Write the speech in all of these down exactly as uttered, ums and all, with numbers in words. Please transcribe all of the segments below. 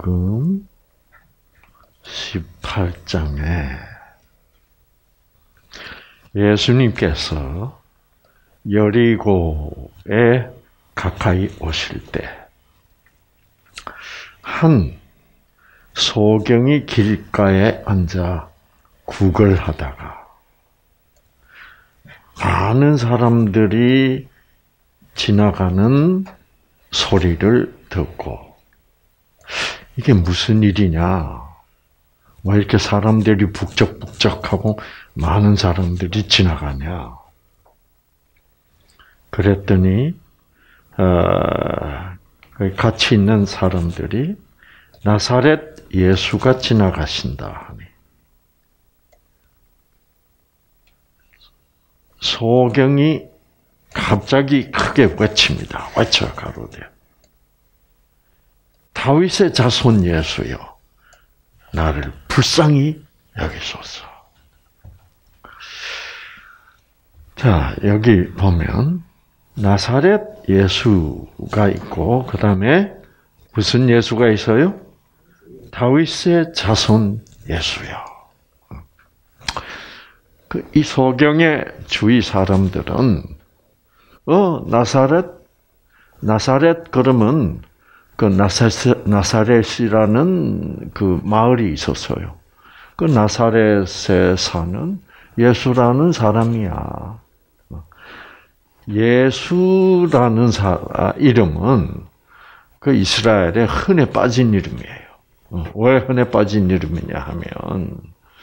마태복음 십팔 장에 예수님께서 여리고에 가까이 오실 때 한 소경이 길가에 앉아 구걸하다가 많은 사람들이 지나가는 소리를 듣고 이게 무슨 일이냐? 왜 이렇게 사람들이 북적북적하고 많은 사람들이 지나가냐? 그랬더니 어, 같이 있는 사람들이 나사렛 예수가 지나가신다 하니 소경이 갑자기 크게 외칩니다. 외쳐 가로되 다윗의 자손 예수여 나를 불쌍히 여기소서. 자, 여기 보면 나사렛 예수가 있고 그 다음에 무슨 예수가 있어요? 다윗의 자손 예수요. 그 이 소경의 주위 사람들은 어 나사렛 나사렛 그러면 그 나사렛 나사렛이라는 그 마을이 있었어요. 그 나사렛에 사는 예수라는 사람이야. 예수라는 사, 이름은 그 이스라엘의 흔해 빠진 이름이에요. 왜 흔해 빠진 이름이냐 하면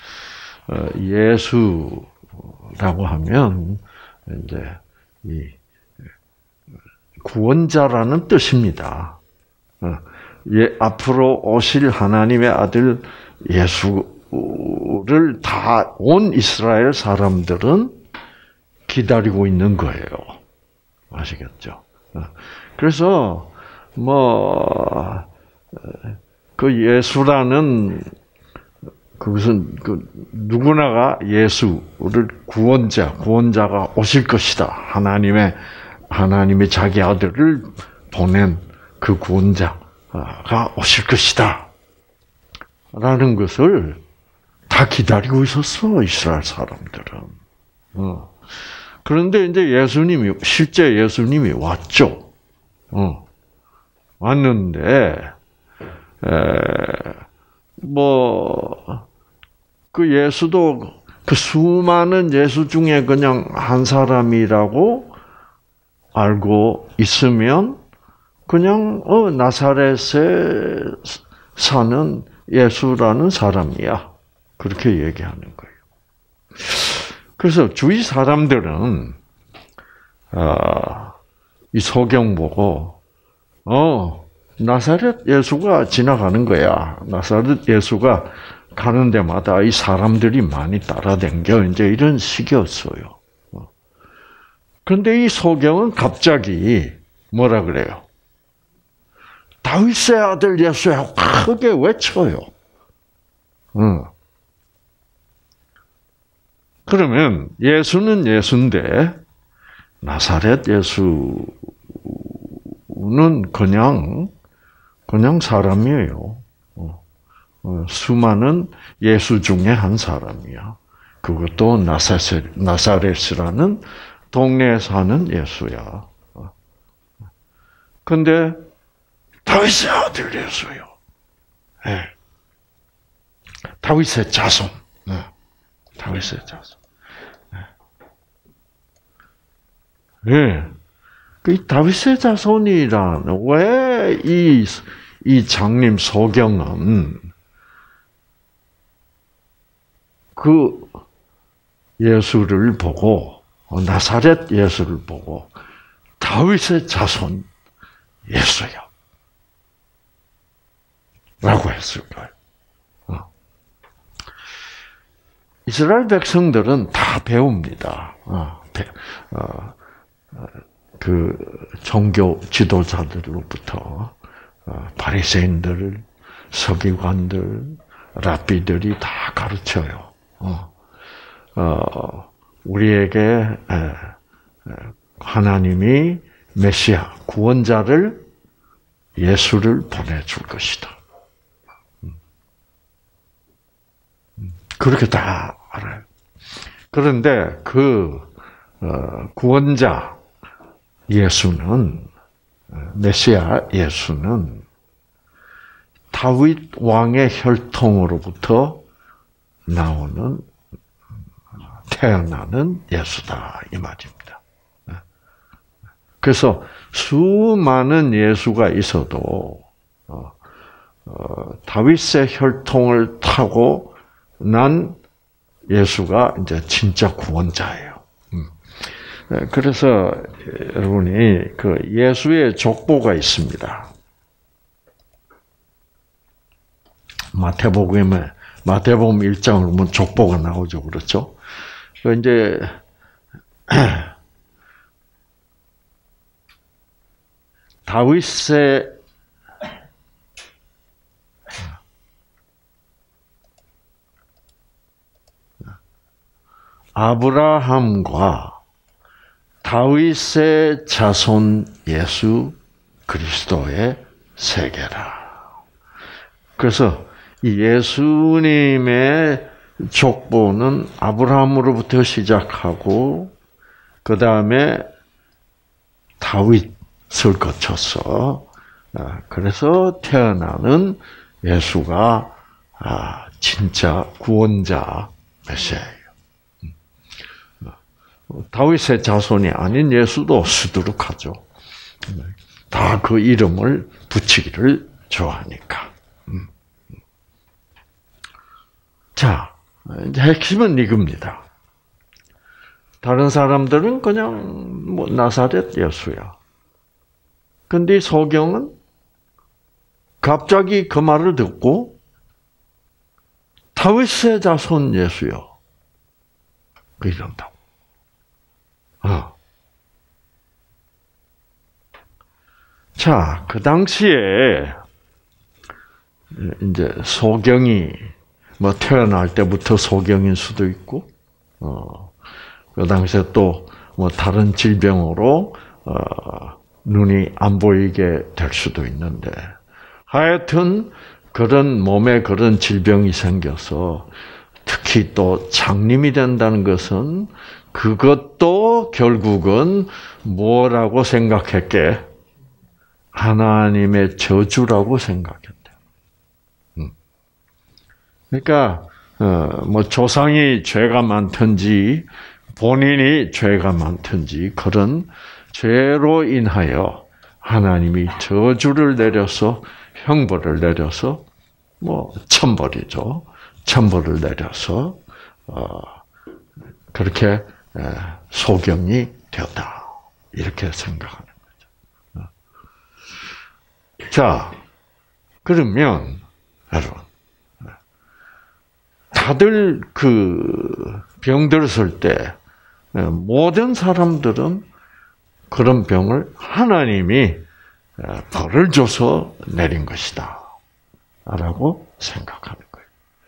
예수라고 하면 이제 이 구원자라는 뜻입니다. 예, 앞으로 오실 하나님의 아들 예수를 다 온 이스라엘 사람들은 기다리고 있는 거예요. 아시겠죠? 그래서 뭐 그 예수라는 그것은 그 누구나가 예수를 구원자, 구원자가 오실 것이다. 하나님의 하나님의 자기 아들을 보낸 그 구원자가 오실 것이다. 라는 것을 다 기다리고 있었어, 이스라엘 사람들은. 어. 그런데 이제 예수님이, 실제 예수님이 왔죠. 어. 왔는데, 에, 뭐, 그 예수도 그 수많은 예수 중에 그냥 한 사람이라고 알고 있으면 그냥 어 나사렛에 사는 예수라는 사람이야. 그렇게 얘기하는 거예요. 그래서 주위 사람들은 아, 이 소경 보고 어 나사렛 예수가 지나가는 거야. 나사렛 예수가 가는 데마다 이 사람들이 많이 따라다녀. 이제 이런 식이었어요. 그런데 이 소경은 갑자기 뭐라 그래요? 다윗의 아들 예수야 크게 외쳐요. 응. 그러면 예수는 예수인데 나사렛 예수는 그냥 그냥 사람이에요. 수많은 예수 중에 한 사람이야. 그것도 나사렛, 나사렛이라는 동네에 사는 예수야. 근데 다윗의 아들 예수요. 네. 다윗의 자손. 네. 다윗의 자손. 네. 그 다윗의 자손이란 왜 이 이 장님 소경은 그 예수를 보고 나사렛 예수를 보고 다윗의 자손 예수야 라고 했을까요? 어. 이스라엘 백성들은 다 배웁니다. 어, 배, 어, 그 종교 지도자들로부터 어, 바리새인들, 서기관들, 랍비들이 다 가르쳐요. 어, 어, 우리에게 에, 에, 하나님이 메시아, 구원자를 예수를 보내줄 것이다. 그렇게 다 알아요. 그런데 그 구원자 예수는, 메시아 예수는 다윗 왕의 혈통으로부터 나오는, 태어나는 예수다 이 말입니다. 그래서 수많은 예수가 있어도 어, 어, 다윗의 혈통을 타고 난 예수가 이제 진짜 구원자예요. 음. 그래서 여러분이 그 예수의 족보가 있습니다. 마태복음에 마태복음 일 장을 보면 족보가 나오죠, 그렇죠? 그 이제 다윗의 아브라함과 다윗의 자손 예수 그리스도의 세계라. 그래서 이 예수님의 족보는 아브라함으로부터 시작하고 그 다음에 다윗을 거쳐서 그래서 태어나는 예수가 진짜 구원자 메시아예요. 다윗의 자손이 아닌 예수도 수두룩하죠. 다 그 이름을 붙이기를 좋아하니까. 자, 이제 핵심은 이겁니다. 다른 사람들은 그냥 뭐 나사렛 예수야. 근데 소경은 갑자기 그 말을 듣고 다윗의 자손 예수요. 이런다고. 어. 자, 그 당시에 이제 소경이 뭐 태어날 때부터 소경일 수도 있고, 어, 그 당시에 또 뭐 다른 질병으로 어, 눈이 안 보이게 될 수도 있는데, 하여튼 그런 몸에 그런 질병이 생겨서 특히 또 장님이 된다는 것은 그것도 결국은 뭐라고 생각했게? 하나님의 저주라고 생각했대. 그러니까 뭐 조상이 죄가 많든지 본인이 죄가 많든지 그런 죄로 인하여 하나님이 저주를 내려서 형벌을 내려서 뭐 천벌이죠. 천벌을 내려서 어 그렇게 소경이 되었다. 이렇게 생각하는 거죠. 자, 그러면 여러분 다들 그 병들었을 때 모든 사람들은 그런 병을 하나님이 벌을 줘서 내린 것이다 라고 생각하는 거예요.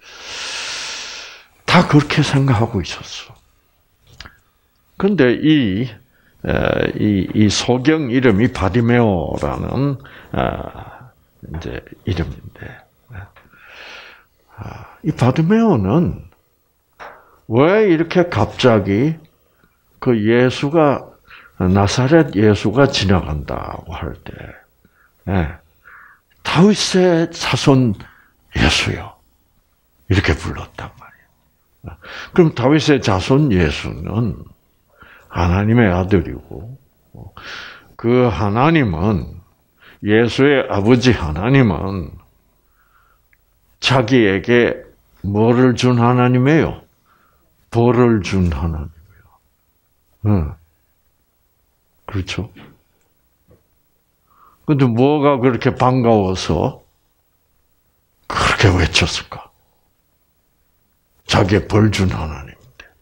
다 그렇게 생각하고 있었어. 그런데 이, 이, 이 소경 이름이 바디메오라는 이제 이름인데, 이 바디메오는 왜 이렇게 갑자기 그 예수가 나사렛 예수가 지나간다고 할 때, 네, 다윗의 자손 예수요 이렇게 불렀단 말이에요. 그럼 다윗의 자손 예수는 하나님의 아들이고, 그 하나님은 예수의 아버지 하나님은 자기에게 뭐를 준 하나님이에요? 벌을 준 하나님이에요. 응. 그렇죠? 근데 뭐가 그렇게 반가워서 그렇게 외쳤을까? 자기의 벌 준 하나님인데.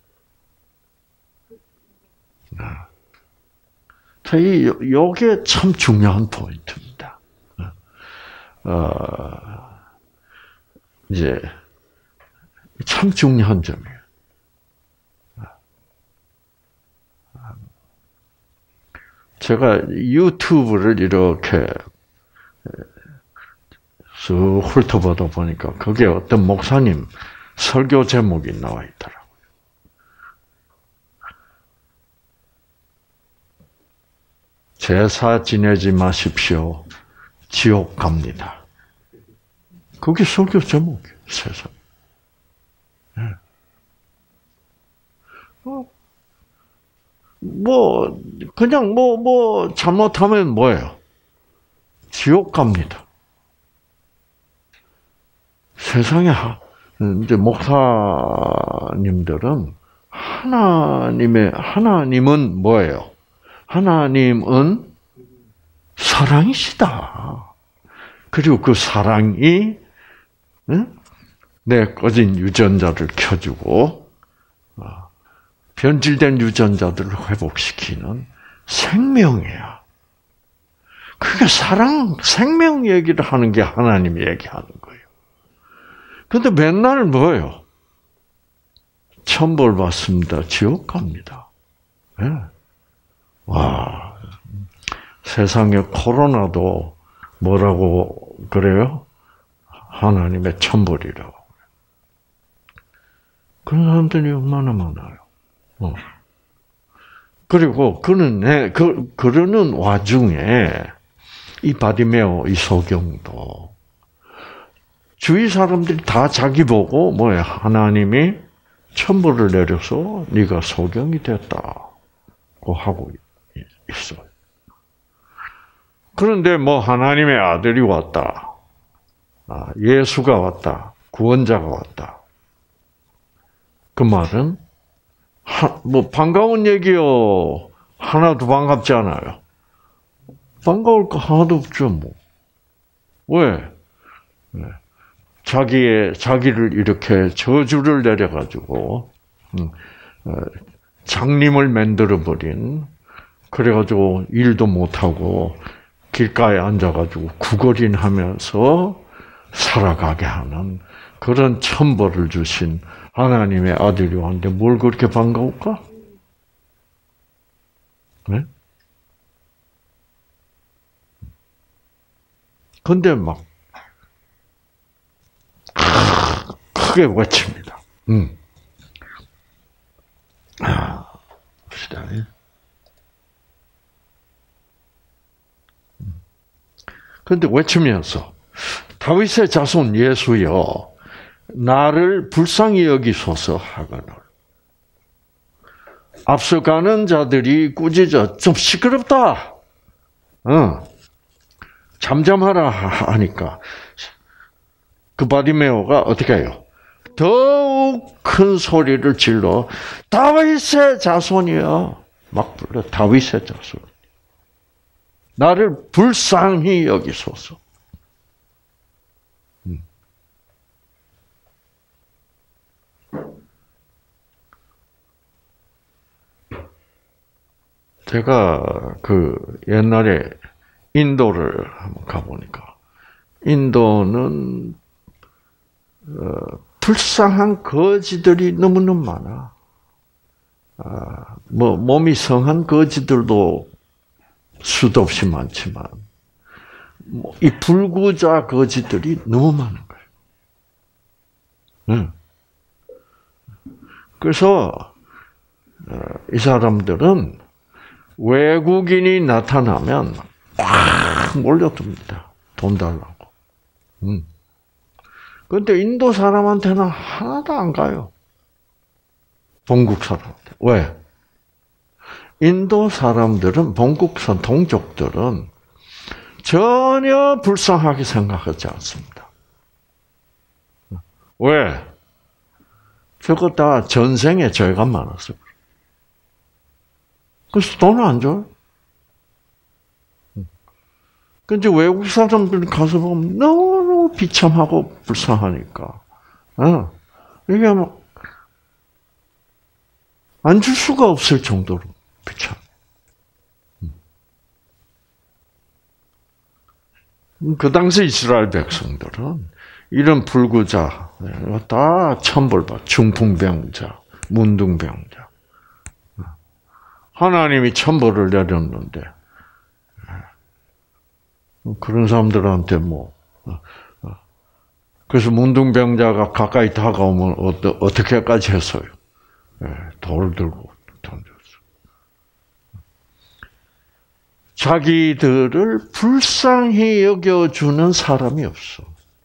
자, 이, 요게 참 중요한 포인트입니다. 어, 이제, 참 중요한 점이에요. 제가 유튜브를 이렇게 쓱 훑어보다 보니까 거기에 어떤 목사님 설교 제목이 나와 있더라고요. 제사 지내지 마십시오. 지옥 갑니다. 그게 설교 제목이에요. 세상. 네. 어, 뭐 그냥 뭐뭐 뭐 잘못하면 뭐예요? 지옥 갑니다. 세상에 이제 목사님들은 하나님의 하나님은 뭐예요? 하나님은 사랑이시다. 그리고 그 사랑이 내 꺼진 유전자를 켜주고 변질된 유전자들을 회복시키는 생명이야. 그게 사랑, 생명 얘기를 하는 게 하나님 얘기하는 거예요. 근데 맨날 뭐예요? 천벌 받습니다. 지옥 갑니다. 네. 와, 세상에 코로나도 뭐라고 그래요? 하나님의 천벌이라고. 그런 사람들이 얼마나 많아요. 어. 그리고 그는 그 그러는 와중에 이 바디메오 이 소경도 주위 사람들이 다 자기 보고 뭐야 하나님이 천벌을 내려서 네가 소경이 됐다고 하고 있어요. 그런데 뭐 하나님의 아들이 왔다, 예수가 왔다, 구원자가 왔다. 그 말은 하, 뭐 반가운 얘기요. 하나도 반갑지 않아요. 반가울 거 하나도 없죠, 뭐. 왜? 네. 자기의 자기를 이렇게 저주를 내려가지고 음, 장님을 만들어 버린 그래가지고 일도 못 하고 길가에 앉아가지고 구걸인하면서 살아가게 하는 그런 천벌을 주신 하나님의 아들이 왔는데 뭘 그렇게 반가울까? 네? 근데 막 크게 외칩니다. 음. 아, 봅시다. 그런데 외치면서 다윗의 자손 예수여 나를 불쌍히 여기소서 하거늘 앞서가는 자들이 꾸짖어 좀 시끄럽다. 어. 잠잠하라 하니까 그 바디메오가 어떻게 해요? 더욱 큰 소리를 질러 다윗의 자손이여 막 불러 다윗의 자손 나를 불쌍히 여기소서. 음. 제가 그 옛날에 인도를 한번 가보니까 인도는 어, 불쌍한 거지들이 너무너무 많아. 아, 뭐 몸이 성한 거지들도 수도 없이 많지만 뭐, 이 불구자 거지들이 너무 많은 거예요. 응. 그래서 어, 이 사람들은 외국인이 나타나면 꽉 몰려듭니다. 돈 달라고. 응. 그런데 인도 사람한테는 하나도 안 가요. 본국 사람한테. 왜? 인도 사람들은, 본국산 동족들은 전혀 불쌍하게 생각하지 않습니다. 왜? 저거 다 전생에 죄가 많았어요. 그래서 돈을 안 줘요. 근데 외국 사람들 가서 보면 너무 비참하고 불쌍하니까, 어, 이게 뭐, 안 줄 수가 없을 정도로 비참. 그 당시 이스라엘 백성들은 이런 불구자, 다 천벌받, 중풍병자, 문둥병자. 하나님이 천벌을 내렸는데, 그런 사람들한테 뭐, 그래서 문둥병자가 가까이 다가오면 어떠, 어떻게까지 했어요? 네, 돌을 들고 던졌어. 자기들을 불쌍히 여겨주는 사람이 없어.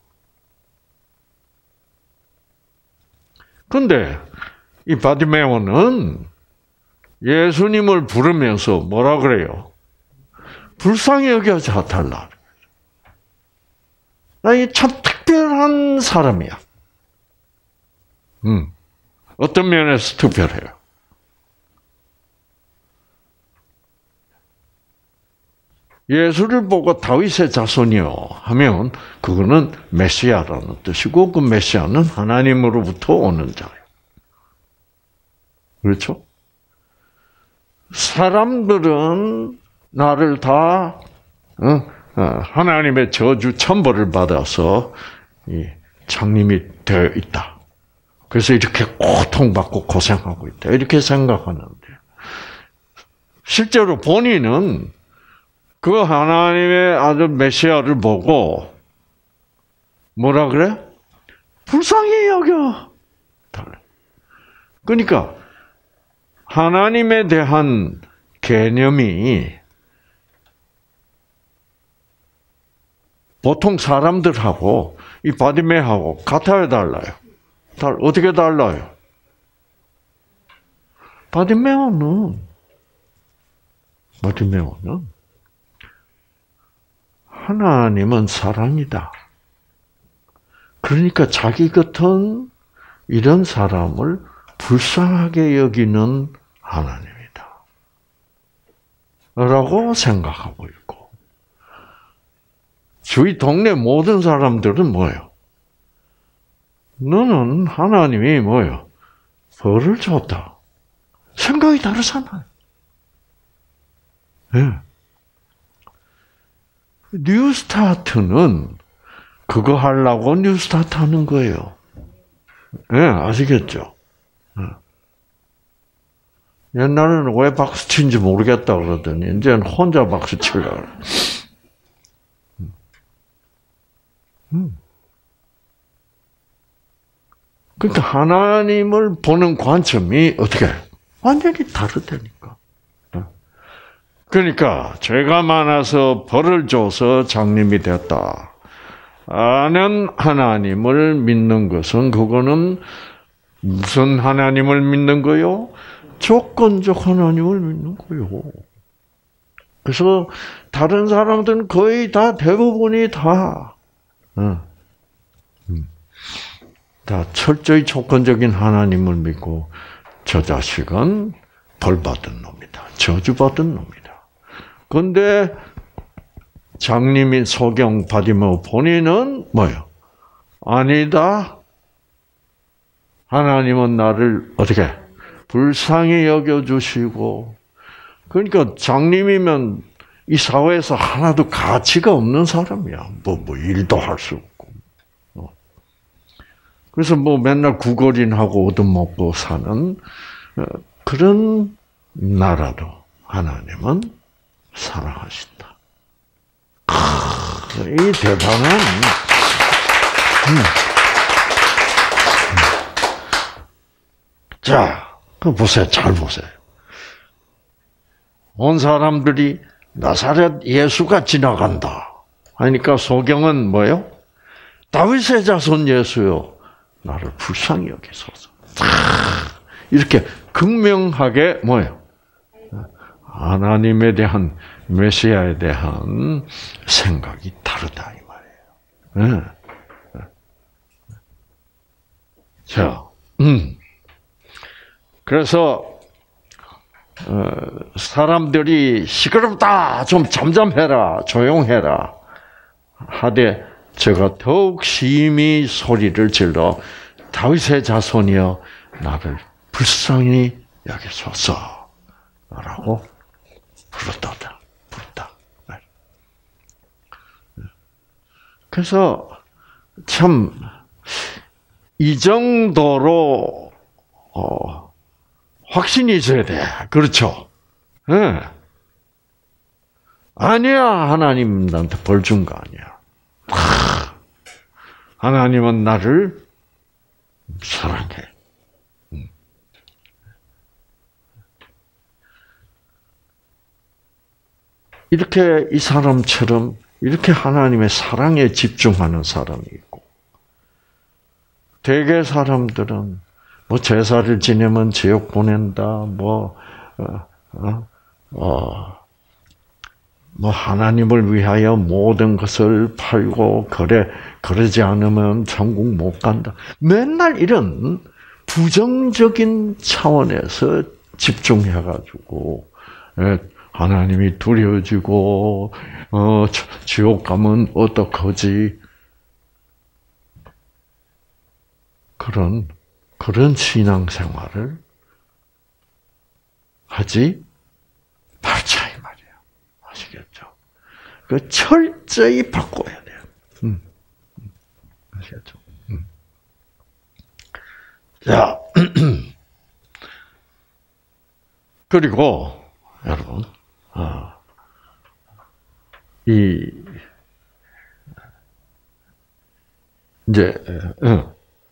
근데 이 바디메오는 예수님을 부르면서 뭐라 그래요? 불쌍히 여겨달라. 이 참 특별한 사람이야. 음, 어떤 면에서 특별해요? 예수를 보고 다윗의 자손이요 하면 그거는 메시아라는 뜻이고 그 메시아는 하나님으로부터 오는 자예요. 그렇죠? 사람들은 나를 다 하나님의 저주 천벌을 받아서 장님이 되어 있다. 그래서 이렇게 고통받고 고생하고 있다. 이렇게 생각하는데 실제로 본인은 그 하나님의 아들 메시아를 보고 뭐라 그래? 불쌍히 여겨. 그러니까 하나님에 대한 개념이 보통 사람들하고 이 바디메하고 같아요, 달라요? 달 어떻게 달라요? 바디메오는 바디메오는 하나님은 사랑이다. 그러니까 자기 같은 이런 사람을 불쌍하게 여기는 하나님이다. 라고 생각하고 있고 주위 동네 모든 사람들은 뭐예요? 너는 하나님이 뭐예요? 벌을 줬다. 생각이 다르잖아요. 네. 뉴스타트는 그거 하려고 뉴스타트 하는 거예요. 예, 네, 아시겠죠? 네. 옛날에는 왜 박수 친지 모르겠다 그러더니 이제는 혼자 박수 치려고 그래. 음. 그러니까 하나님을 보는 관점이 어떻게 완전히 다르다니까. 그러니까 죄가 많아서 벌을 줘서 장님이 됐다. 아는 하나님을 믿는 것은 그거는 무슨 하나님을 믿는 거요? 조건적 하나님을 믿는 거요. 그래서 다른 사람들은 거의 다 대부분이 다, 다 철저히 조건적인 하나님을 믿고 저 자식은 벌 받은 놈이다. 저주 받은 놈이다. 그런데 장님인 소경 바디메오 본인은 뭐예요? 아니다. 하나님은 나를 어떻게 불쌍히 여겨주시고 그러니까 장님이면 이 사회에서 하나도 가치가 없는 사람이야. 뭐, 뭐 일도 할 수 없고. 그래서 뭐 맨날 구걸인하고 얻어먹고 사는 그런 나라도 하나님은 사랑하신다. 이 대단한. 음. 자, 그 보세요. 잘 보세요. 온 사람들이 나사렛 예수가 지나간다. 하니까 소경은 뭐예요? 다윗의 자손 예수요. 나를 불쌍히 여기소서. 이렇게 극명하게 뭐예요? 하나님에 대한 메시아에 대한 생각이 다르다 이 말이에요. 네. 자, 음. 그래서 어, 사람들이 시끄럽다, 좀 잠잠해라, 조용해라 하되 제가 더욱 심히 소리를 질러 다윗의 자손이여 나를 불쌍히 여기소서라고 부르다, 부르다. 그래서 참 이 정도로 어, 확신이 있어야 돼. 그렇죠? 네. 아니야, 하나님 나한테 벌 준 거 아니야. 하나님은 나를 사랑해. 이렇게 이 사람처럼 이렇게 하나님의 사랑에 집중하는 사람이 있고, 대개 사람들은 뭐 제사를 지내면 지옥 보낸다, 뭐, 어, 어, 어, 뭐 하나님을 위하여 모든 것을 팔고 그래 그러지 않으면 천국 못 간다. 맨날 이런 부정적인 차원에서 집중해가지고 하나님이 두려워지고 어 지옥 가면 어떡하지? 그런 그런 신앙생활을 하지 말자 이 말이야. 아시겠죠? 그 철저히 바꿔야 돼요. 음. 아시겠죠? 음. 자, 그리고 여러분, 어, 이 이제 어,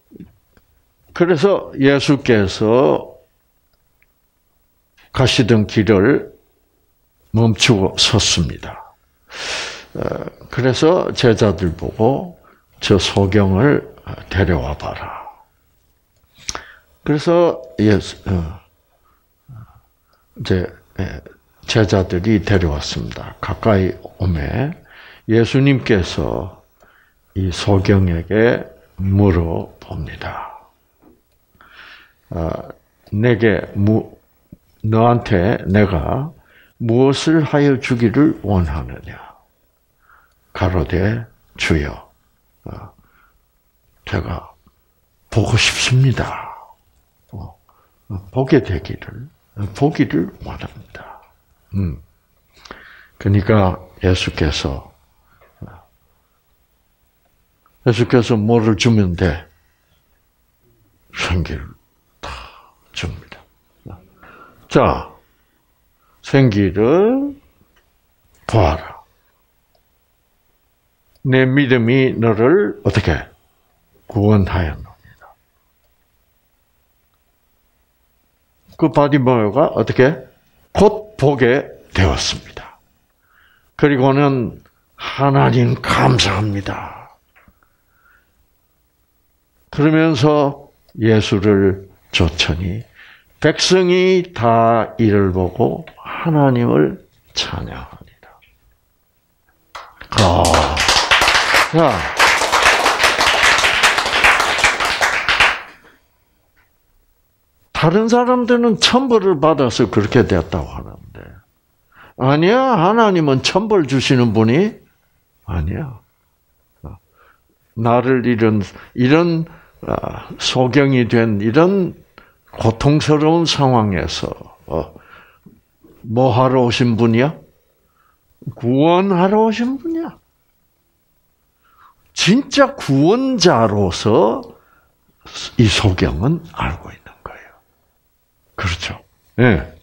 그래서 예수께서 가시던 길을 멈추고 섰습니다. 그래서 제자들 보고 저 소경을 데려와 봐라. 그래서 예수, 이제 제자들이 데려왔습니다. 가까이 오매 예수님께서 이 소경에게 물어봅니다. 내게 무 너한테 내가 무엇을 하여 주기를 원하느냐? 가로되 주여, 제가 보고 싶습니다. 보게 되기를, 보기를 원합니다. 음. 그러니까 예수께서 예수께서 뭐를 주면 돼? 생기를 다 줍니다. 자, 생기를 보아라. 내 믿음이 너를 어떻게 구원하였느니라. 그 바디메오가 어떻게 곧 보게 되었습니다. 그리고는 하나님 감사합니다. 그러면서 예수를 쫓으니 백성이 다 이를 보고 하나님을 찬양하니라. 아, 자, 다른 사람들은 천벌을 받아서 그렇게 됐다고 하는데, 아니야, 하나님은 천벌 주시는 분이 아니야. 나를 이런 이런 소경이 된 이런 고통스러운 상황에서 뭐 하러 오신 분이야? 구원하러 오신 분이야. 진짜 구원자로서 이 소경은 알고 있는 거예요. 그렇죠? 예. 네.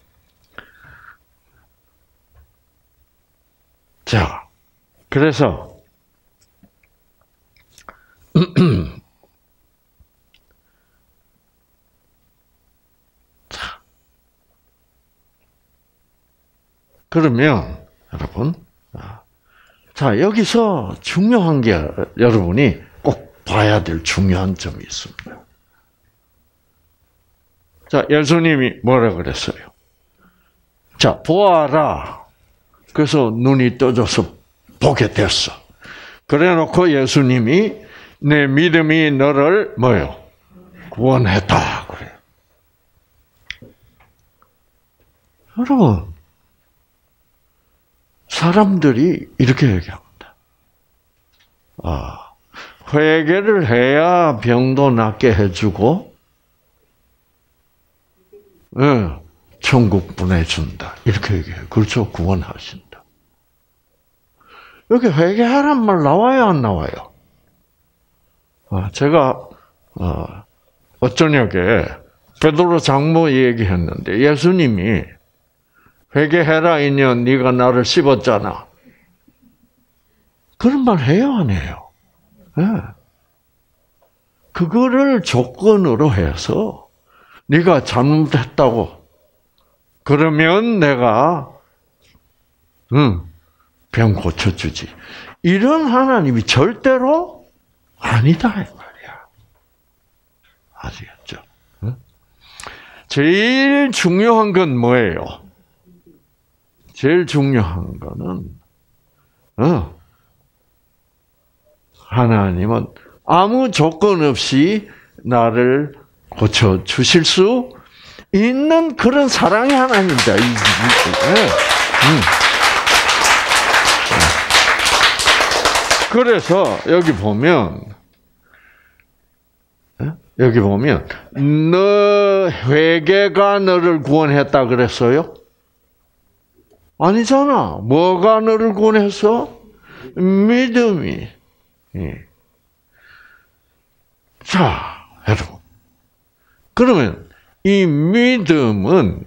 자, 그래서 자, 그러면 여러분, 자 여기서 중요한 게 여러분이 꼭 봐야 될 중요한 점이 있습니다. 자, 예수님이 뭐라 그랬어요? 자, 보아라. 그래서 눈이 떠져서 보게 됐어. 그래놓고 예수님이 내 믿음이 너를 뭐요? 구원했다. 그래요. 여러분, 사람들이 이렇게 얘기합니다. 아, 회개를 해야 병도 낫게 해주고, 예, 천국 보내준다. 이렇게 얘기해요. 그렇죠? 구원하신다. 여기 회개하란 말 나와요, 안 나와요? 제가 어쩌냐게 베드로 장모 얘기했는데 예수님이 회개해라 이년 네가 나를 씹었잖아. 그런 말 해요, 안 해요? 네. 그거를 조건으로 해서 네가 잘못했다고 그러면 내가 응, 병 고쳐주지. 이런 하나님이 절대로 아니다 이 말이야. 아시겠죠? 응? 제일 중요한 건 뭐예요? 제일 중요한 거는 어, 하나님은 아무 조건 없이 나를 고쳐 주실 수 있는 그런 사랑의 하나님이다. 네. 음. 그래서 여기 보면 여기 보면 너 회개가 너를 구원했다 그랬어요? 아니잖아. 뭐가 너를 구원했어? 믿음이. 예. 자, 여러분. 그러면 이 믿음은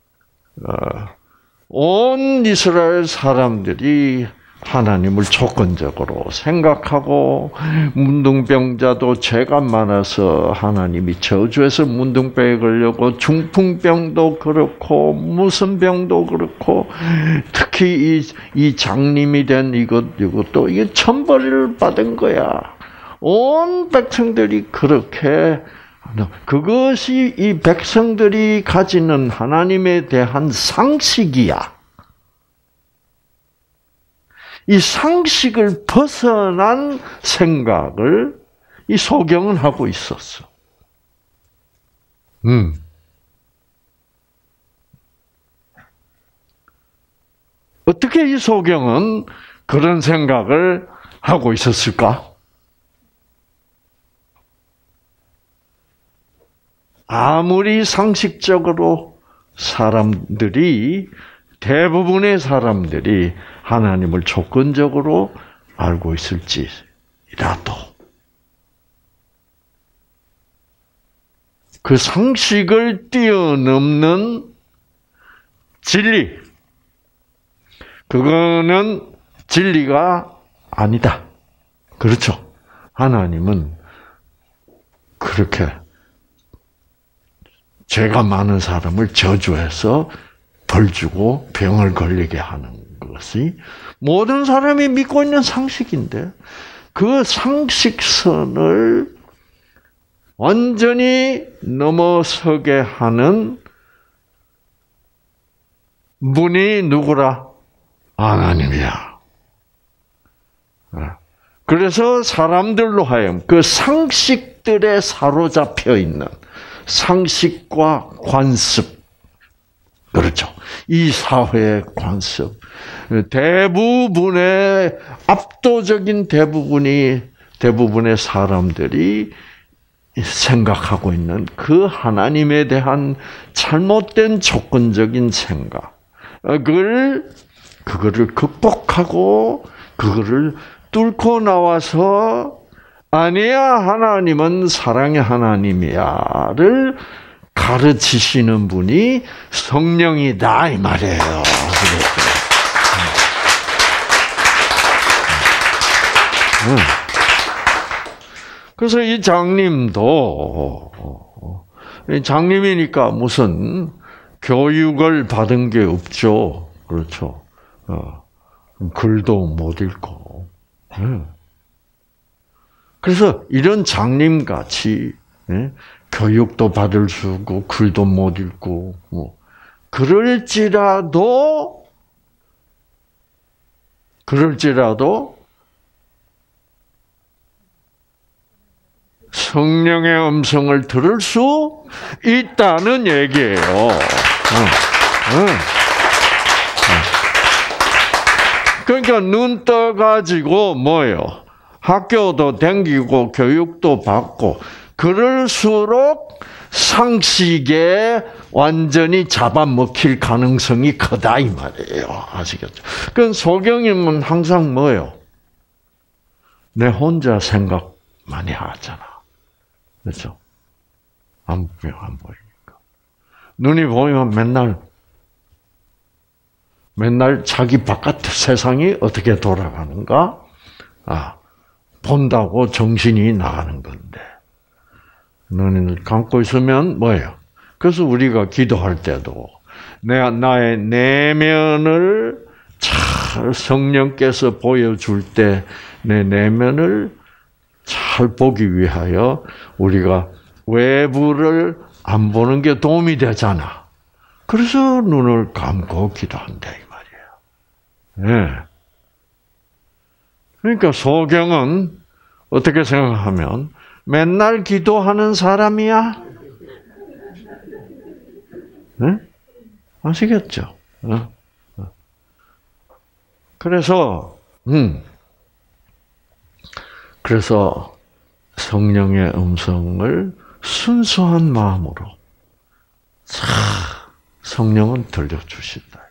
온 이스라엘 사람들이 하나님을 조건적으로 생각하고 문둥병자도 죄가 많아서 하나님이 저주해서 문둥병에 걸려고 중풍병도 그렇고 무슨 병도 그렇고 특히 이, 이 장님이 된 이것 이것도 이게 천벌을 받은 거야. 온 백성들이 그렇게 그것이 이 백성들이 가지는 하나님에 대한 상식이야. 이 상식을 벗어난 생각을 이 소경은 하고 있었어. 음. 어떻게 이 소경은 그런 생각을 하고 있었을까? 아무리 상식적으로 사람들이 대부분의 사람들이 하나님을 조건적으로 알고 있을지라도 그 상식을 뛰어넘는 진리, 그거는 진리가 아니다. 그렇죠? 하나님은 그렇게 죄가 많은 사람을 저주해서 벌 주고 병을 걸리게 하는 것이 모든 사람이 믿고 있는 상식인데 그 상식선을 완전히 넘어서게 하는 분이 누구라? 하나님이야. 그래서 사람들로 하여금 그 상식들에 사로잡혀 있는 상식과 관습, 그렇죠. 이 사회의 관습, 대부분의 압도적인 대부분이 대부분의 사람들이 생각하고 있는 그 하나님에 대한 잘못된 조건적인 생각을 그거를 극복하고 그거를 뚫고 나와서 아니야, 하나님은 사랑의 하나님이야를 가르치시는 분이 성령이다 이 말이에요. 그래서 이 장님도 장님이니까 무슨 교육을 받은 게 없죠. 그렇죠. 글도 못 읽고. 그래서 이런 장님같이 교육도 받을 수 없고 글도 못 읽고 뭐 그럴지라도 그럴지라도 성령의 음성을 들을 수 있다는 얘기예요. 그러니까 눈 떠가지고 뭐예요? 학교도 다니고 교육도 받고 그럴수록 상식에 완전히 잡아먹힐 가능성이 크다 이 말이에요. 아시겠죠? 그건 소경님은 항상 뭐예요? 내 혼자 생각 많이 하잖아. 그렇죠? 안 보여, 안 보이니까. 눈이 보이면 맨날 맨날 자기 바깥 세상이 어떻게 돌아가는가? 아, 본다고 정신이 나가는 건데. 눈을 감고 있으면 뭐예요? 그래서 우리가 기도할 때도 내가 나의 내면을 잘 성령께서 보여줄 때 내 내면을 잘 보기 위하여 우리가 외부를 안 보는 게 도움이 되잖아. 그래서 눈을 감고 기도한다 이 말이에요. 네. 그러니까 소경은 어떻게 생각하면 맨날 기도하는 사람이야? 네? 아시겠죠? 어? 그래서 음. 그래서 성령의 음성을 순수한 마음으로 자, 성령은 들려주신다.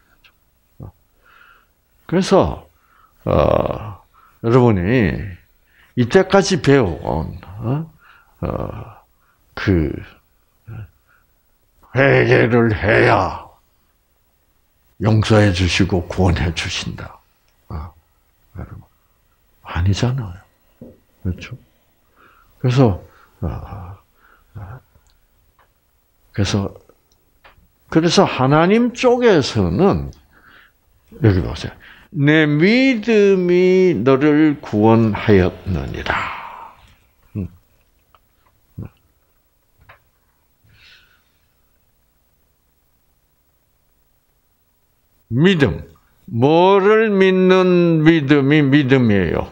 그래서 어, 여러분이 이때까지 배워온 어, 어, 그 회개를 해야 용서해 주시고 구원해 주신다. 어, 여러분 아니잖아요. 그렇죠? 그래서 어, 어, 그래서 그래서 하나님 쪽에서는 여기 보세요. 내 믿음이 너를 구원하였느니라. 음. 믿음. 뭐를 믿는 믿음이 믿음이에요?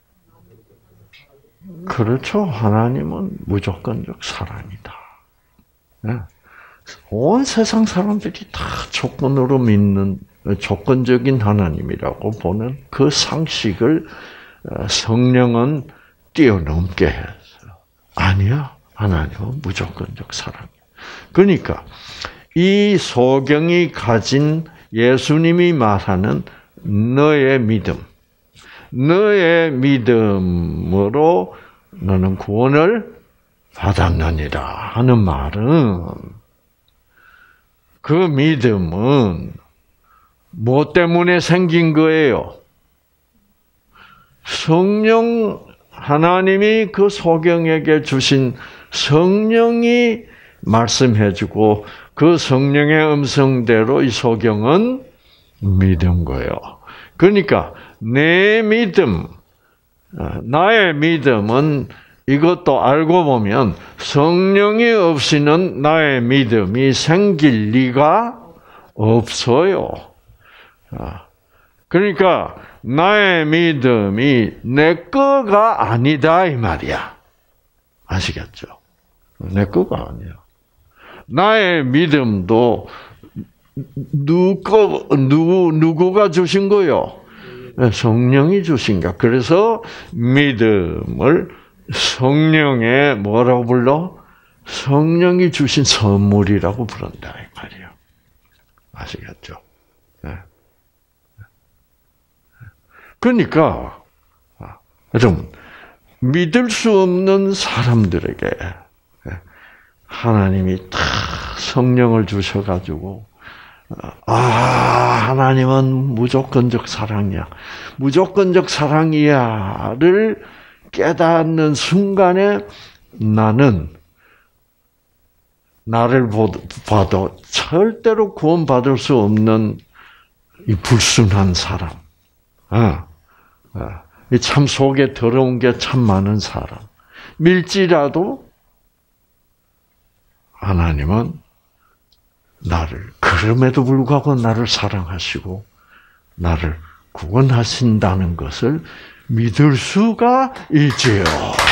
그렇죠. 하나님은 무조건적 사랑이다. 네. 온 세상 사람들이 다 조건으로 믿는 조건적인 하나님이라고 보는 그 상식을 성령은 뛰어넘게 해서 아니야. 하나님은 무조건적 사랑이야. 그러니까 이 소경이 가진 예수님이 말하는 너의 믿음, 너의 믿음으로 너는 구원을 받았느니라 하는 말은 그 믿음은 뭐 때문에 생긴 거예요? 성령, 하나님이 그 소경에게 주신 성령이 말씀해주고 그 성령의 음성대로 이 소경은 믿은 거예요. 그러니까 내 믿음, 나의 믿음은 이것도 알고 보면 성령이 없이는 나의 믿음이 생길 리가 없어요. 그러니까 나의 믿음이 내 거가 아니다 이 말이야. 아시겠죠? 내 거가 아니야. 나의 믿음도 누구 누구 누구가 주신 거요? 성령이 주신 거. 그래서 믿음을 성령의 뭐라고 불러? 성령이 주신 선물이라고 부른다 이 말이에요. 아시겠죠? 네. 그러니까 여러분 믿을 수 없는 사람들에게 하나님이 다 성령을 주셔가지고 아 하나님은 무조건적 사랑이야, 무조건적 사랑이야를 깨닫는 순간에 나는 나를 봐도 절대로 구원받을 수 없는 이 불순한 사람, 아, 아, 참 속에 더러운 게 참 많은 사람, 밀지라도 하나님은 나를 그럼에도 불구하고 나를 사랑하시고 나를 구원하신다는 것을 믿을 수가 있지요.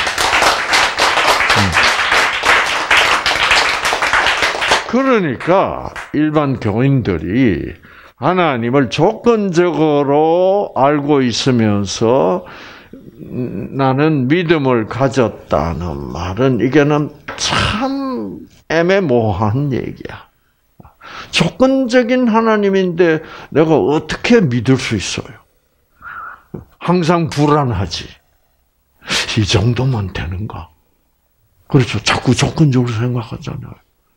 그러니까 일반 교인들이 하나님을 조건적으로 알고 있으면서 나는 믿음을 가졌다는 말은 이게는 참 애매모호한 얘기야. 조건적인 하나님인데 내가 어떻게 믿을 수 있어요? 항상 불안하지. 이 정도면 되는가? 그렇죠. 자꾸 조건적으로 생각하잖아요.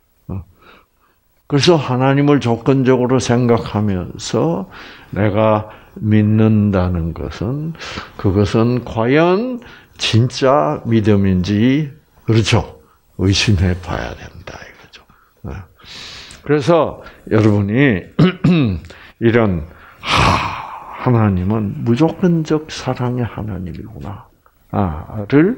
그래서 하나님을 조건적으로 생각하면서 내가 믿는다는 것은 그것은 과연 진짜 믿음인지, 그렇죠? 의심해 봐야 된다 이거죠. 그래서 여러분이 이런 하, 하나님은 무조건적 사랑의 하나님이구나. 아를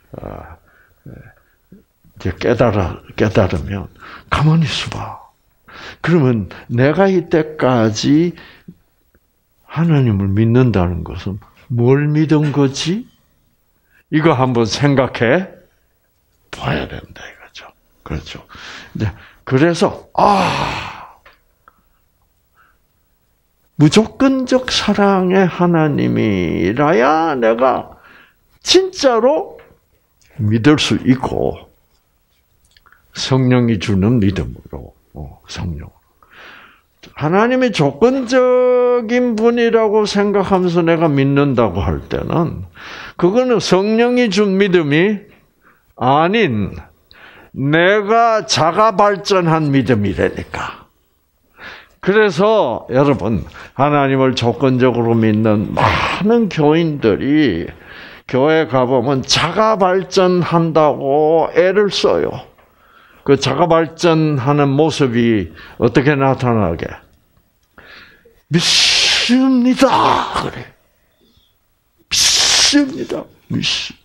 이제 깨달아 깨달으면 가만히 있어봐. 그러면 내가 이때까지 하나님을 믿는다는 것은 뭘 믿은 거지? 이거 한번 생각해 봐야 된다 이거죠. 그렇죠. 이제 그래서 아 무조건적 사랑의 하나님이라야 내가 진짜로 믿을 수 있고 성령이 주는 믿음으로 성령. 하나님이 조건적인 분이라고 생각하면서 내가 믿는다고 할 때는 그거는 성령이 준 믿음이 아닌 내가 자가 발전한 믿음이라니까. 그래서 여러분 하나님을 조건적으로 믿는 많은 교인들이 교회 가보면 자가 발전한다고 애를 써요. 그 자가 발전하는 모습이 어떻게 나타나게? 믿습니다. 그래. 믿습니다. 믿습니다.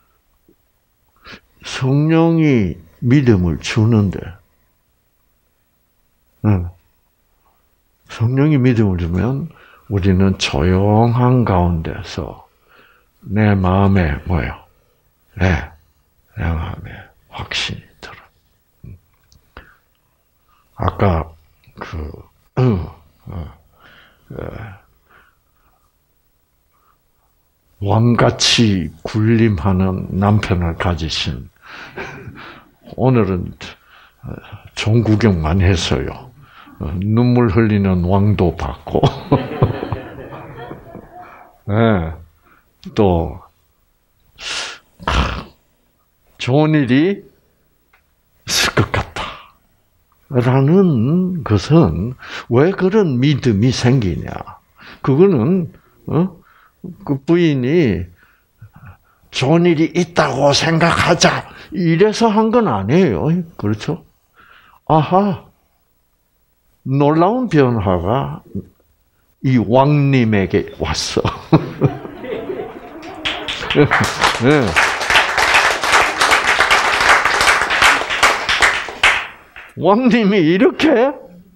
성령이 믿음을 주는데, 응. 성령이 믿음을 주면 우리는 조용한 가운데서 내 마음에 뭐요? 네, 내 마음에 확신이 들어. 아까 그 어, 어, 어, 왕같이 군림하는 남편을 가지신 오늘은 종구경만 했어요. 눈물 흘리는 왕도 봤고, 네, 또 좋은 일이 있을 것 같다. 라는 것은 왜 그런 믿음이 생기냐? 그거는 어? 그 부인이 좋은 일이 있다고 생각하자 이래서 한 건 아니에요. 그렇죠? 아하, 놀라운 변화가 이 왕님에게 왔어. 네. 왕님이 이렇게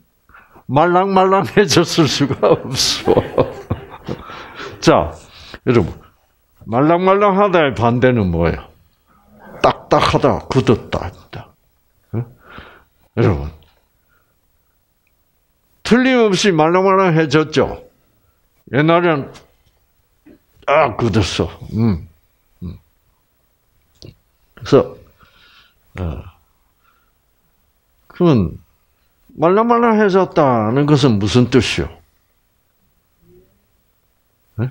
말랑말랑해졌을 수가 없어. 자, 여러분, 말랑말랑하다의 반대는 뭐예요? 딱딱하다, 굳었다. 네? 여러분, 틀림없이 말랑말랑해졌죠. 옛날에는 아 굳었어. 음, 음. 그래서 어, 그러면 말랑말랑해졌다는 것은 무슨 뜻이요? 네?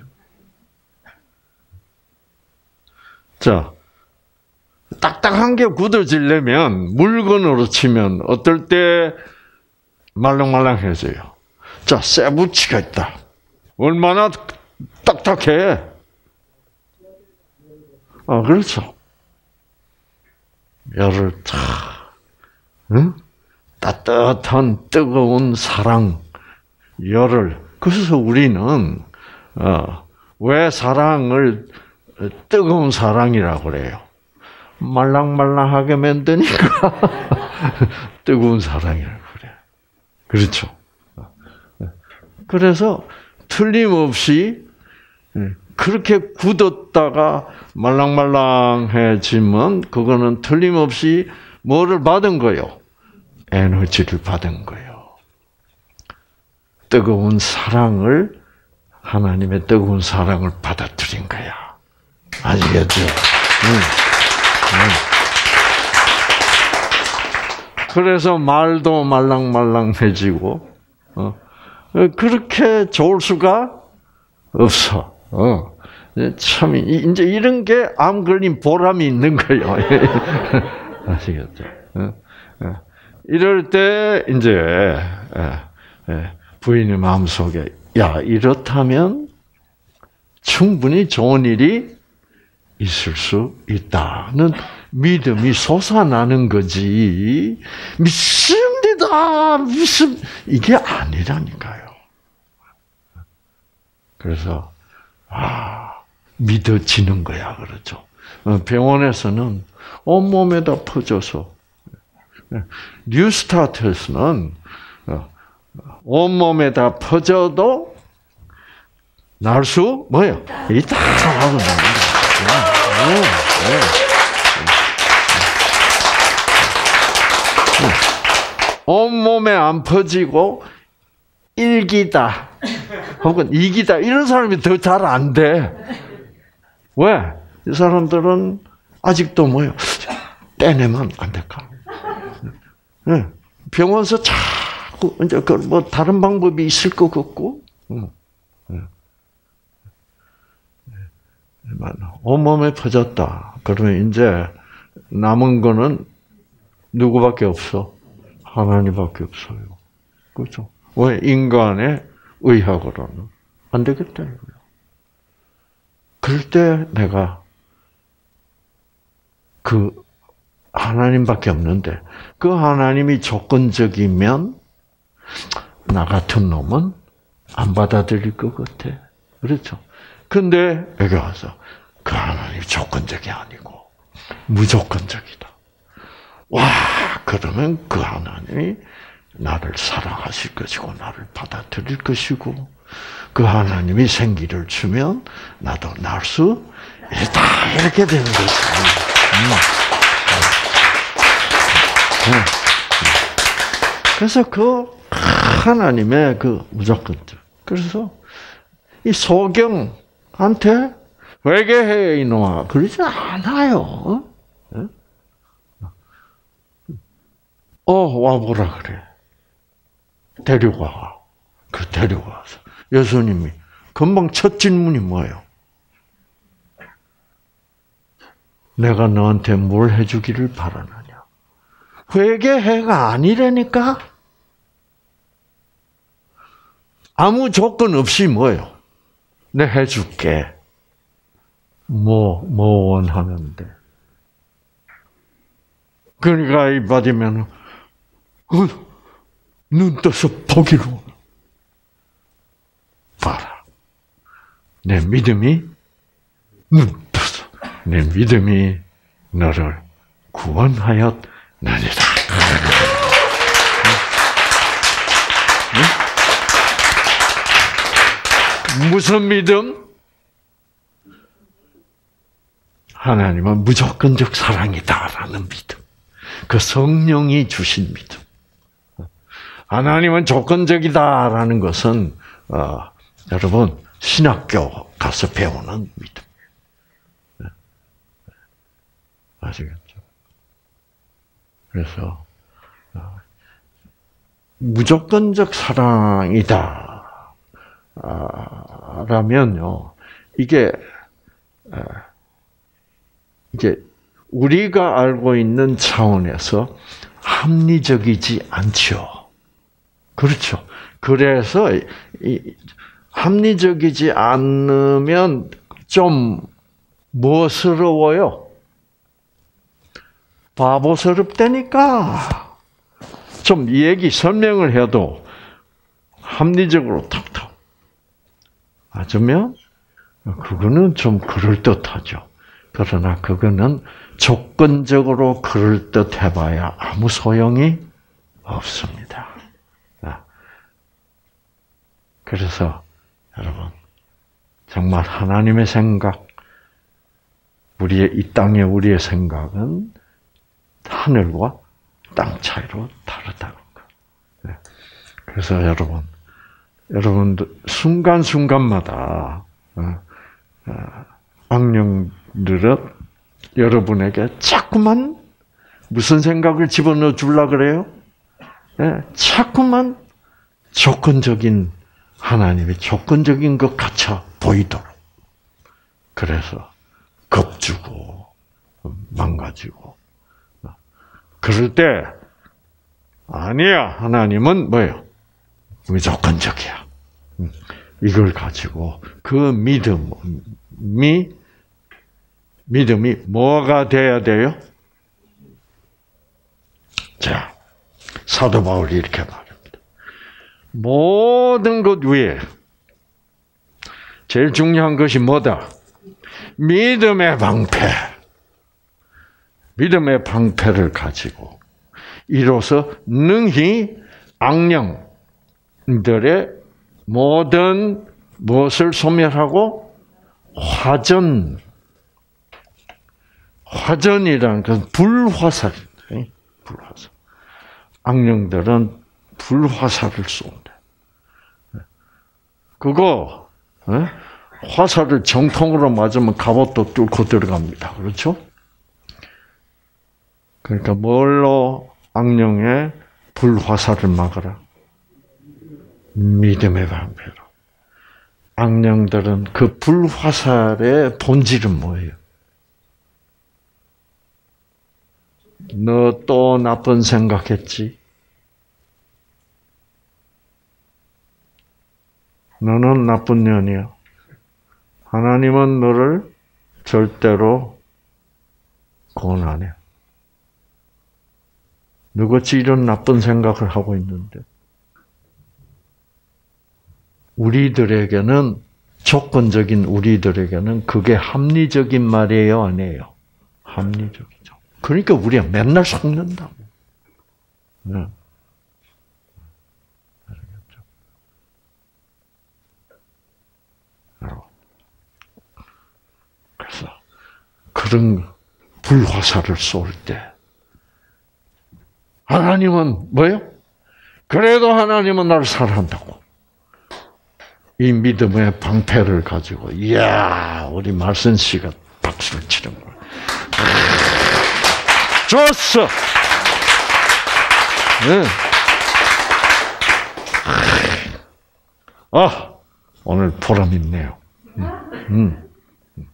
자, 딱딱한 게 굳어지려면 물건으로 치면 어떨 때 말랑말랑해져요. 자, 쇠붙이가 있다. 얼마나 딱딱해. 아, 그렇죠. 열을 탁, 응? 따뜻한 뜨거운 사랑, 열을. 그래서 우리는 어, 왜 사랑을 뜨거운 사랑이라고 그래요? 말랑말랑하게 만드니까 뜨거운 사랑이라고 그래요. 그렇죠. 그래서 틀림없이 그렇게 굳었다가 말랑말랑해지면 그거는 틀림없이 뭐를 받은 거요? 에너지를 받은 거예요. 뜨거운 사랑을, 하나님의 뜨거운 사랑을 받아들인 거야. 아시겠죠? 응. 응. 그래서 말도 말랑말랑해지고, 어. 그렇게 좋을 수가 없어. 어. 참, 이제 이런 게 암 걸린 보람이 있는 거예요. 아시겠죠? 어. 이럴 때, 이제, 부인의 마음속에, 야, 이렇다면 충분히 좋은 일이 있을 수 있다는 믿음이 솟아나는 거지 믿습니다 믿음 이게 아니라니까요. 그래서 아 믿어지는 거야 그렇죠. 병원에서는 온몸에다 퍼져서 뉴스타트에서는 온몸에다 퍼져도 날 수 뭐요? 있다 하고 네, 네. 온몸에 안 퍼지고 일기다 혹은 이기다 이런 사람이 더 잘 안 돼. 왜? 이 사람들은 아직도 뭐요? 떼내면 안 될까? 네. 병원에서 자꾸 이제 그 뭐 다른 방법이 있을 것 같고, 온몸에 퍼졌다. 그러면 이제 남은 거는 누구밖에 없어? 하나님밖에 없어요. 그렇죠? 왜 인간의 의학으로는 안 되겠다 이거예요. 그럴 때 내가 그 하나님밖에 없는데 그 하나님이 조건적이면 나 같은 놈은 안 받아들일 것 같아. 그렇죠? 근데 여기 와서 그 하나님이 조건적이 아니고 무조건적이다. 와, 그러면 그 하나님이 나를 사랑하실 것이고 나를 받아들일 것이고 그 하나님이 생기를 주면 나도 날 수 있다. 이렇게 되는 거지. 그래서 그 하나님의 그 무조건적. 그래서 이 소경한테 회개해 이놈아 그러지 않아요. 어 와보라 그래. 데려와. 그 데려와서 예수님이 금방 첫 질문이 뭐예요? 내가 너한테 뭘 해주기를 바라느냐? 회개해가 아니라니까? 아무 조건 없이 뭐예요? 내 해줄게. 뭐, 뭐 원하는데. 그러니까 이 받으면, 어, 눈 떠서 보기로. 봐라. 내 믿음이 눈 떠서 내 믿음이 너를 구원하였느니라. 무슨 믿음? 하나님은 무조건적 사랑이다라는 믿음. 그 성령이 주신 믿음. 하나님은 조건적이다라는 것은 어, 여러분 신학교 가서 배우는 믿음. 아시겠죠? 그래서 어, 무조건적 사랑이다. 아, 라면요, 이게, 아, 이게, 우리가 알고 있는 차원에서 합리적이지 않죠. 그렇죠. 그래서, 이, 합리적이지 않으면 좀 뭐스러워요? 바보스럽다니까. 좀 얘기, 설명을 해도 합리적으로 탁탁. 맞으면 그거는 좀 그럴듯하죠. 그러나 그거는 조건적으로 그럴듯해봐야 아무 소용이 없습니다. 그래서 여러분 정말 하나님의 생각, 우리의 이 땅의 우리의 생각은 하늘과 땅 차이로 다르다는 거. 그래서 여러분. 여러분들 순간순간마다 악령들은 여러분에게 자꾸만 무슨 생각을 집어넣어 주려고 그래요? 자꾸만 조건적인 하나님의 조건적인 것 같아 보이도록. 그래서 겁주고 망가지고. 그럴 때 아니야. 하나님은 뭐예요? 무조건적이야. 이걸 가지고 그 믿음이 믿음이 뭐가 돼야 돼요? 사도 바울이 이렇게 말합니다. 모든 것 위에 제일 중요한 것이 뭐다? 믿음의 방패. 믿음의 방패를 가지고 이로써 능히 악령들의 모든 무엇을 소멸하고 화전, 화전이라는 건 불화살입니다. 불화살. 악령들은 불화살을 쏜다. 그거 화살을 정통으로 맞으면 갑옷도 뚫고 들어갑니다. 그렇죠? 그러니까 뭘로 악령의 불화살을 막아라? 믿음의 방패로. 악령들은 그 불화살의 본질은 뭐예요? 너 또 나쁜 생각했지? 너는 나쁜 년이야. 하나님은 너를 절대로 구원 안 해. 너같이 이런 나쁜 생각을 하고 있는데 우리들에게는 조건적인 우리들에게는 그게 합리적인 말이에요, 아니에요? 합리적이죠. 그러니까 우리가 맨날 속는다고. 네. 그래서 그런 불화살을 쏠 때 하나님은 뭐예요? 그래도 하나님은 나를 사랑한다고. 이 믿음의 방패를 가지고 이야 우리 말씀 씨가 박수를 치는 거야. 좋았어. 네. 아 오늘 보람 있네요. 음. 음.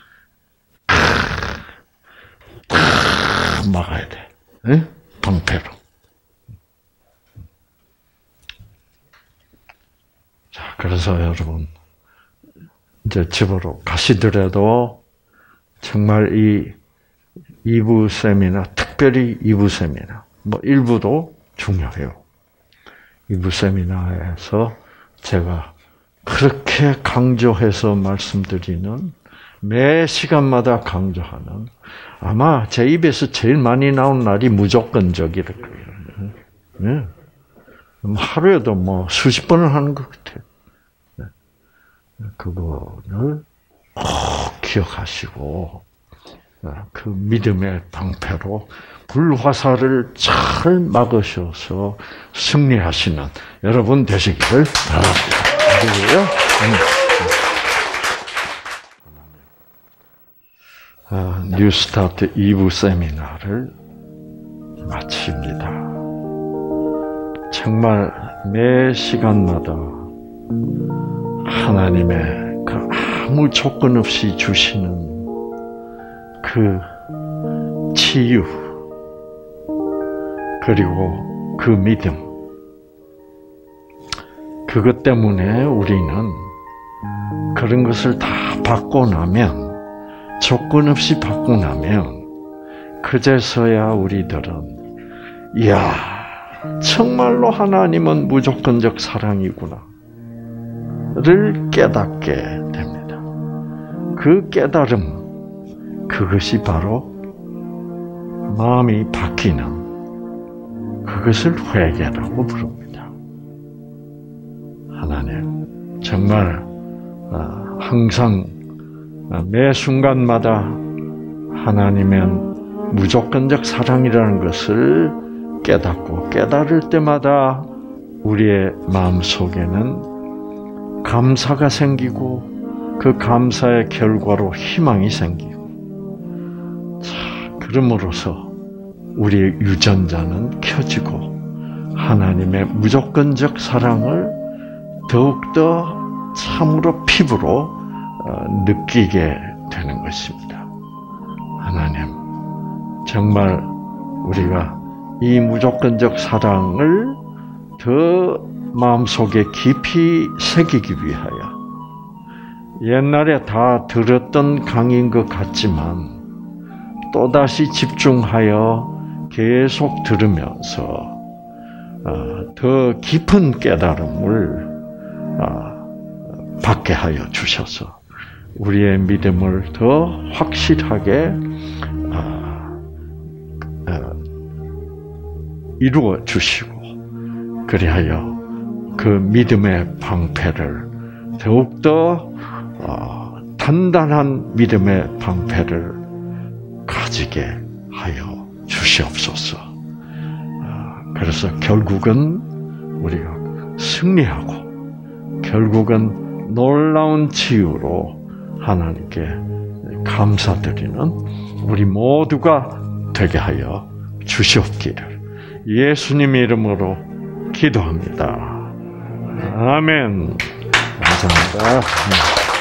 막아야 돼. 네? 방패로. 자, 그래서 여러분 이제 집으로 가시더라도 정말 이 이 부 세미나, 특별히 이 부 세미나, 뭐 일 부도 중요해요. 이 부 세미나에서 제가 그렇게 강조해서 말씀드리는 매 시간마다 강조하는 아마 제 입에서 제일 많이 나온 날이 무조건적일 거예요. 네. 하루에도 뭐 수십 번을 하는 것 같아요. 네. 그거를 꼭 기억하시고 그 믿음의 방패로 불화살을 잘 막으셔서 승리하시는 여러분 되시기를 바랍니다. 뉴스타트 이 부 세미나를 마칩니다. 정말 매 시간마다 하나님의 그 아무 조건 없이 주시는 그 치유 그리고 그 믿음 그것 때문에 우리는 그런 것을 다 받고 나면 조건 없이 받고 나면 그제서야 우리들은 이야 정말로 하나님은 무조건적 사랑이구나 를 깨닫게 됩니다. 그 깨달음 그것이 바로 마음이 바뀌는 그것을 회개라고 부릅니다. 하나님 정말 항상 매 순간마다 하나님의 무조건적 사랑이라는 것을 깨닫고 깨달을 때마다 우리의 마음속에는 감사가 생기고 그 감사의 결과로 희망이 생기고 자, 그럼으로써 우리의 유전자는 켜지고 하나님의 무조건적 사랑을 더욱더 참으로 피부로 느끼게 되는 것입니다. 하나님, 정말 우리가 이 무조건적 사랑을 더 마음속에 깊이 새기기 위하여 옛날에 다 들었던 강의인 것 같지만 또다시 집중하여 계속 들으면서 더 깊은 깨달음을 받게 하여 주셔서 우리의 믿음을 더 확실하게 이루어 주시고 그리하여 그 믿음의 방패를 더욱더 단단한 믿음의 방패를 가지게 하여 주시옵소서. 그래서 결국은 우리가 승리하고 결국은 놀라운 치유로 하나님께 감사드리는 우리 모두가 되게 하여 주시옵기를 예수님 이름으로 기도합니다. 아멘. 감사합니다.